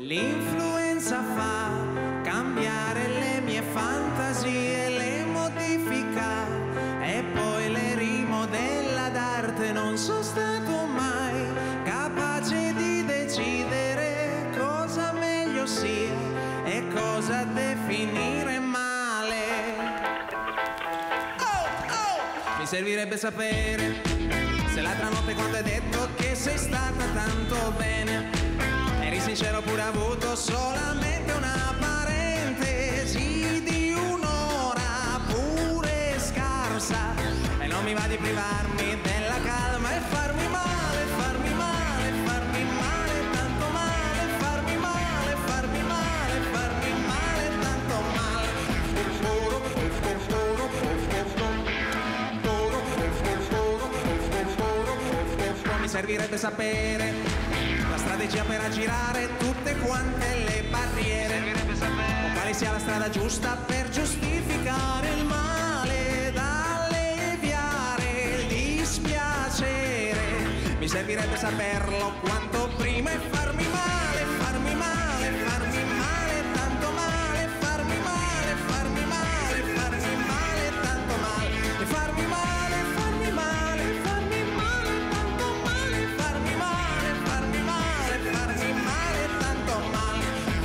L'influenza fa cambiare le mie fantasie, le modifica e poi le rimodella d'arte. Non sono stato mai capace di decidere cosa meglio sia e cosa definire male. Mi servirebbe sapere se l'altra notte quando hai detto che sei stata tanto bene eri sincero oppure hai avuto solamente una parentesi di un'ora pure scarsa. E non mi va di privarmi della calma e farmi male, farmi male, farmi male, tanto male, farmi male, farmi male, farmi male, tanto male. Mi servirebbe sapere la strategia per aggirare tutte quante le barriere, o quale sia la strada giusta per giustificare il male da alleviare il dispiacere. Mi servirebbe saperlo quanto prima e farmi male, farmi male, farmi male, tanto male, farmi male, farmi male, farmi male, tanto male, e farmi male, farmi male, farmi male, tanto male, farmi male, farmi male, farmi male, tanto male,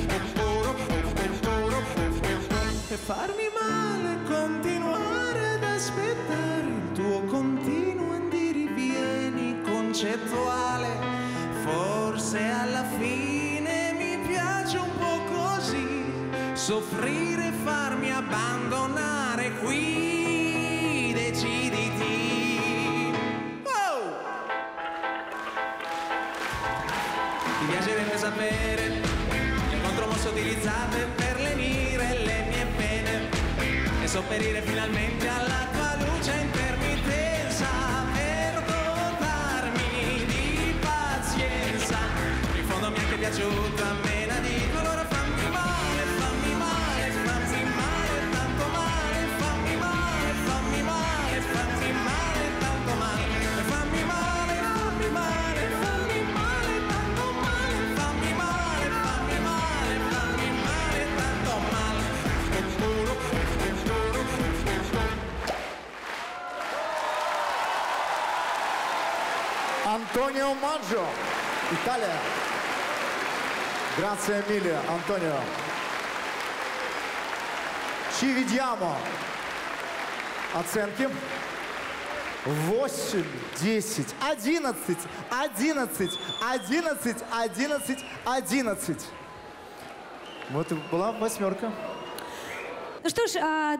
e farmi male, continuare ad aspettare il tuo continuo andirivieni concettuale. Forse alla fine mi piace un po' così soffrire e farmi abbandonare. Qui deciditi. Mi piacerebbe sapere che contromosse utilizzate per lenire le mie pene e sopperire finalmente alla tua luce intermittenza per dotarmi di pazienza. In fondo mi è anche piaciuta mena di allora fammi male, fammi male, fammi male, tanto male, fammi male, fammi male, fammi male, tanto male, fammi male, fammi male, fammi male, tanto male, fammi male, fammi male, fammi male, tanto male. Antonio Maggio, Italia. Grazie mille, Antonio. Ci vediamo. Оценки. 8, 10, 11, 11, 11, 11, 11. Вот и была 8. Ну что ж,